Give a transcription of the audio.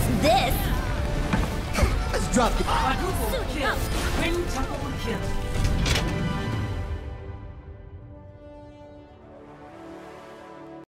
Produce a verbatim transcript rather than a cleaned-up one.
What's this? Let's drop it. Quadruple kill. Quintuple kill.